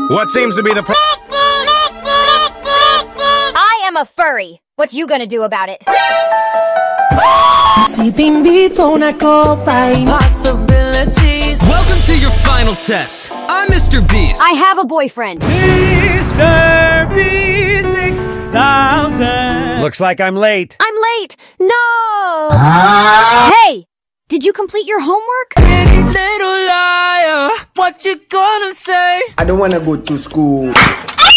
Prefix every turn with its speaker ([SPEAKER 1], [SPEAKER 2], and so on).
[SPEAKER 1] What seems to be the
[SPEAKER 2] I am a furry. What you gonna do about it?
[SPEAKER 3] Possibilities. Welcome to your final test. I'm Mr. Beast.
[SPEAKER 2] I have a boyfriend.
[SPEAKER 4] Mr. B6000. Looks like I'm late.
[SPEAKER 2] I'm late. No. Hey, did you complete your homework?
[SPEAKER 3] Pretty little liar. What you gonna say?
[SPEAKER 5] I don't wanna go to school.